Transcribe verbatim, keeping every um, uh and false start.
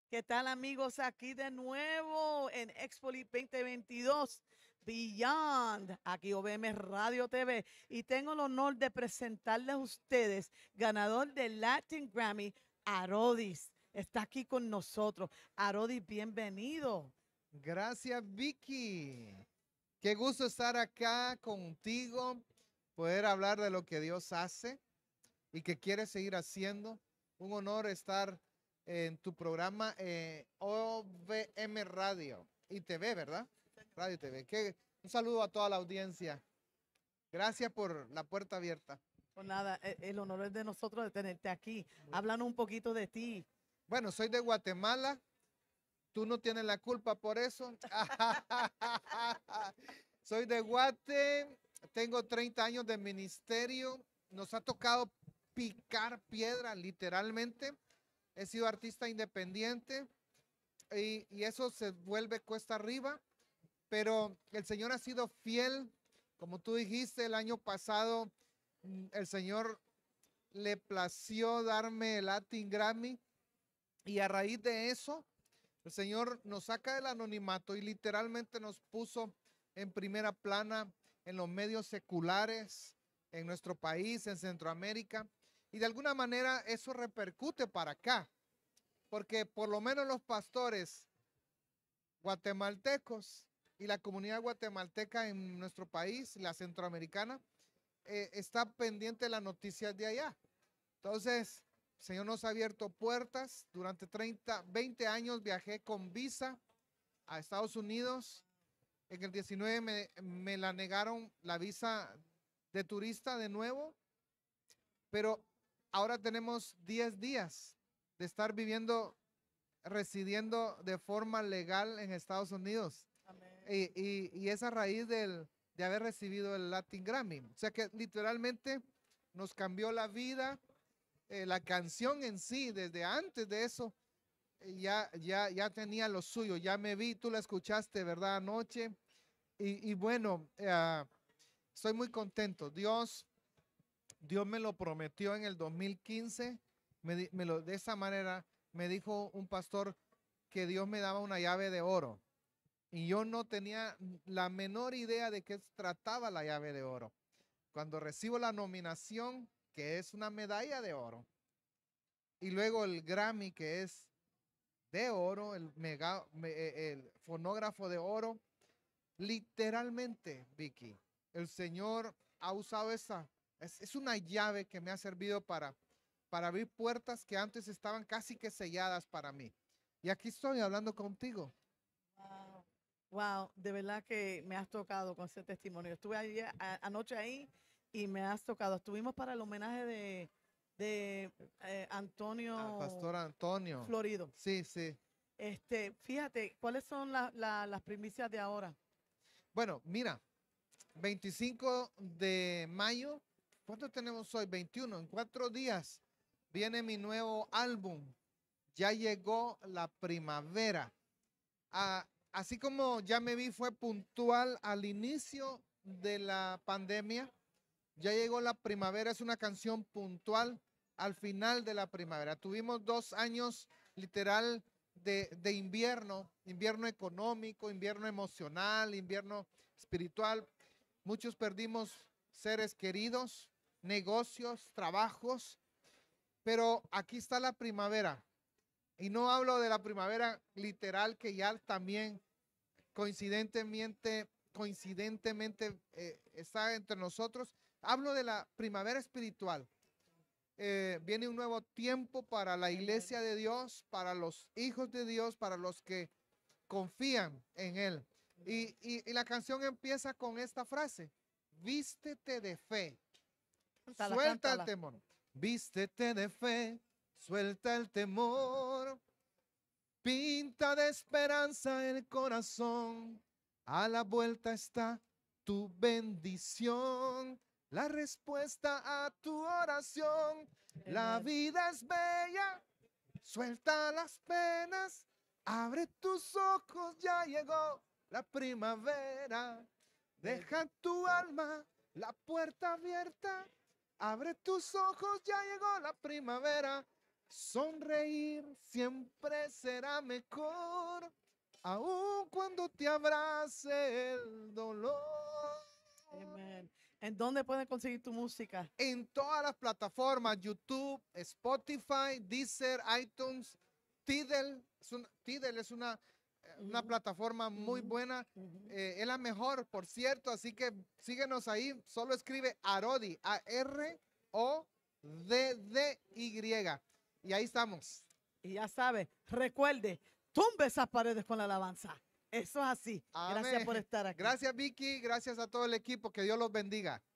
¿Qué tal, amigos? Aquí de nuevo en Expoli veinte veintidós Beyond, aquí O V M Radio T V, y tengo el honor de presentarles a ustedes ganador del Latin Grammy, Arodis. Está aquí con nosotros. Arodis, bienvenido. Gracias, Vicky. Qué gusto estar acá contigo, poder hablar de lo que Dios hace y que quiere seguir haciendo. Un honor estar en tu programa eh, O V M Radio y T V, ¿verdad? Radio y T V. Que, un saludo a toda la audiencia. Gracias por la puerta abierta. Pues nada, e- el honor es de nosotros de tenerte aquí. Háblanos un poquito de ti. Bueno, soy de Guatemala. Tú no tienes la culpa por eso. Soy de Guate, tengo treinta años de ministerio. Nos ha tocado picar piedra, literalmente. He sido artista independiente y, y eso se vuelve cuesta arriba. Pero el Señor ha sido fiel. Como tú dijiste, el año pasado mm, el Señor le plació darme el Latin Grammy y a raíz de eso el Señor nos saca del anonimato y literalmente nos puso en primera plana en los medios seculares, en nuestro país, en Centroamérica. Y de alguna manera eso repercute para acá, porque por lo menos los pastores guatemaltecos y la comunidad guatemalteca en nuestro país, la centroamericana, eh, está pendiente de las noticias de allá. Entonces, el Señor nos ha abierto puertas. Durante treinta, veinte años viajé con visa a Estados Unidos. En el diecinueve me, me la negaron la visa de turista de nuevo, pero ahora tenemos diez días de estar viviendo, residiendo de forma legal en Estados Unidos. Amén. Y, y, y es a raíz del, de haber recibido el Latin Grammy. O sea que literalmente nos cambió la vida. Eh, la canción en sí, desde antes de eso, eh, ya, ya, ya tenía lo suyo, ya me vi, tú la escuchaste, ¿verdad? Anoche. Y, y bueno, eh, estoy muy contento. Dios, Dios me lo prometió en el dos mil quince, me, di- me lo, de esa manera me dijo un pastor que Dios me daba una llave de oro. Y yo no tenía la menor idea de qué trataba la llave de oro. Cuando recibo la nominación, que es una medalla de oro, y luego el Grammy, que es de oro, el, mega, me- eh, el fonógrafo de oro. Literalmente, Vicky, el Señor ha usado esa. Es, es una llave que me ha servido para, para abrir puertas que antes estaban casi que selladas para mí. Y aquí estoy hablando contigo. Wow. Wow, de verdad que me has tocado con ese testimonio. Estuve ayer, a- anoche ahí y me has tocado. Estuvimos para el homenaje de, de eh, Al Antonio pastor Antonio. Florido. Sí, sí. Este, fíjate, ¿cuáles son la- la- las primicias de ahora? Bueno, mira, veinticinco de mayo, ¿cuánto tenemos hoy? veintiuno, en cuatro días viene mi nuevo álbum. Ya llegó la primavera. Ah, así como ya me vi fue puntual al inicio de la pandemia, ya llegó la primavera, es una canción puntual al final de la primavera. Tuvimos dos años literal de, de invierno, invierno económico, invierno emocional, invierno espiritual. Muchos perdimos seres queridos, negocios, trabajos, pero aquí está la primavera. Y no hablo de la primavera literal que ya también coincidentemente, coincidentemente eh, está entre nosotros. Hablo de la primavera espiritual. Eh, viene un nuevo tiempo para la iglesia de Dios, para los hijos de Dios, para los que confían en Él. Y, y, y la canción empieza con esta frase, vístete de fe, Cántala, suelta el cántala. temor, vístete de fe, suelta el temor. Pinta de esperanza el corazón, a la vuelta está tu bendición, la respuesta a tu oración. La Amen. vida es bella, suelta las penas, abre tus ojos, ya llegó la primavera. Deja tu alma la puerta abierta, abre tus ojos, ya llegó la primavera. Sonreír siempre será mejor, aun cuando te abrace el dolor. Amén. ¿En dónde pueden conseguir tu música? En todas las plataformas, YouTube, Spotify, Deezer, iTunes, Tidal. Es una, Tidal es una, eh, una Ujú, plataforma muy ujú, buena. ujú. Eh, es la mejor, por cierto, así que síguenos ahí. Solo escribe Arodi, A R O D D Y. Y ahí estamos. Y ya sabes, recuerde, tumbe esas paredes con la alabanza. Eso es así. Gracias Amén. por estar aquí. Gracias, Vicky. Gracias a todo el equipo. Que Dios los bendiga.